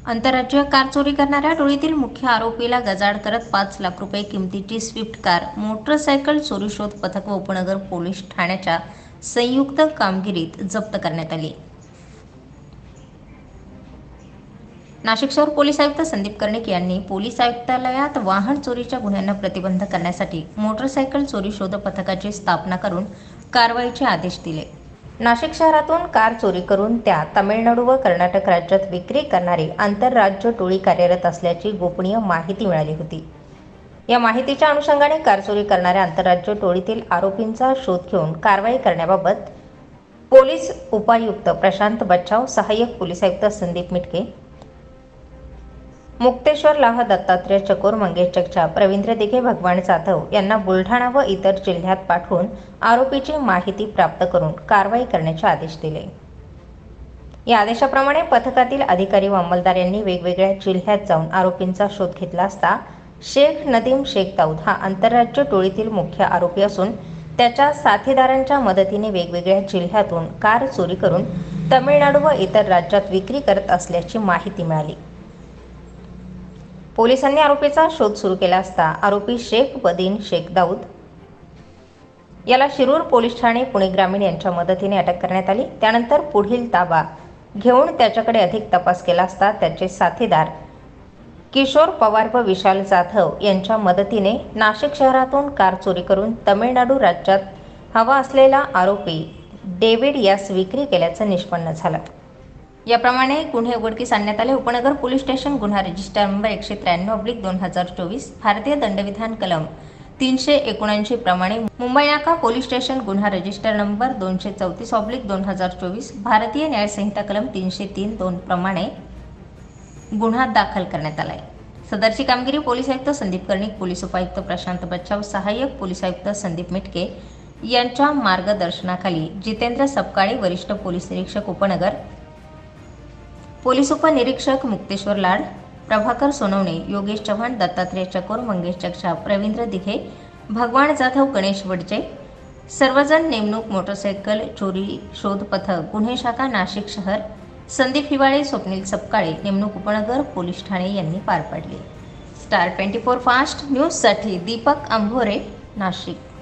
आंतरराज्यीय कार चोरी करणाऱ्या टोळीतील मुख्य आरोपीला गजाआड करत 5 लाख रुपये किमतीची स्विफ्ट कार, मोटरसायकल चोरी शोध पथक व उपनगर पोलीस ठाण्याच्या संयुक्त कामगिरीत जप्त करण्यात आली. नाशिक शहर पोलीस आयुक्त संदीप कर्णिक यांनी पोलीस आयुक्तालयात वाहन चोरीच्या गुन्ह्यांना प्रतिबंध करण्यासाठी मोटरसायकल चोरी शोध पथकाची स्थापना करून कारवाईचे आदेश दिले. नाशिक शहरातून कार चोरी करून त्या तामिळनाडू व कर्नाटक राज्यात विक्री करणारी आंतरराज्य टोळी कार्यरत असल्याची गोपनीय माहिती मिळाली होती. या माहितीच्या अनुषंगाने कार चोरी करणाऱ्या आंतरराज्य टोळीतील आरोपींचा शोध घेऊन कारवाई करण्याबाबत पोलीस उपायुक्त प्रशांत बच्छाव, सहाय्यक पोलीस आयुक्त संदीप मिटके, मुक्तेश्वर लाहा, दत्तात्रय चकोर, मंगेश जगछाप, रवींद्र दिघे, भगवान जाधव यांना बुलढाणा व इतर जिल्ह्यात पाठवून आरोपीची माहिती प्राप्त करून कारवाई करण्याचे आदेश दिले. या आदेशाप्रमाणे पथकातील अधिकारी व अंमलदार यांनी वेगवेगळ्या जिल्ह्यात जाऊन आरोपींचा शोध घेतला असता शेख नदीम शेख दाऊद हा आंतरराज्य टोळीतील मुख्य आरोपी असून त्याच्या साथीदारांच्या मदतीने वेगवेगळ्या जिल्ह्यातून कार चोरी करून तमिळनाडू व इतर राज्यात विक्री करत असल्याची माहिती मिळाली. पोलिसांनी आरोपीचा शोध सुरू केला असता आरोपी शेख बदीन शेख दाऊद याला शिरूर पोलीस ठाणे, पुणे ग्रामीण यांच्या मदतीने अटक करण्यात आली. त्यानंतर पुढील ताबा घेऊन त्याच्याकडे अधिक तपास केला असता त्याचे साथीदार किशोर पवार व विशाल जाधव यांच्या मदतीने नाशिक शहरातून कार चोरी करून तमिळनाडू राज्यात हवा असलेला आरोपी डेव्हिड यास विक्री केल्याचं निष्पन्न झालं. याप्रमाणे गुन्हे उघडकीस आणण्यात आले. उपनगर पोलीस स्टेशन गुन्हा रजिस्टर नंबर 193/2024 भारतीय दंडविधान कलम 379 प्रमाणे मुंबई नाका पोलीस स्टेशन गुन्हा रजिस्टर नंबर 234/2024 भारतीय न्याय संहिता कलम 303(2) प्रमाणे गुन्हा दाखल करण्यात आलाय. सदरची कामगिरी पोलीस आयुक्त संदीप कर्णिक, पोलीस उपायुक्त प्रशांत बच्छाव, सहाय्यक पोलीस आयुक्त संदीप मिटके यांच्या मार्गदर्शनाखाली जितेंद्र सपकाळे, वरिष्ठ पोलीस निरीक्षक उपनगर, पोलीस उपनिरीक्षक मुक्तेश्वर लाड, प्रभाकर सोनवणे, योगेश चव्हाण, दत्तात्रय चकोर, मंगेश जगछाप, रवींद्र दिघे, भगवान जाधव, गणेश वडजे सर्वजण नेमणूक मोटरसायकल चोरी शोध पथक गुन्हे शाखा नाशिक शहर, संदीप हिवाळे, स्वप्नील सपकाळे नेमणूक उपनगर पोलीस ठाणे यांनी पार पाडली. स्टार 24 फास्ट न्यूजसाठी दीपक अंभोरे, नाशिक.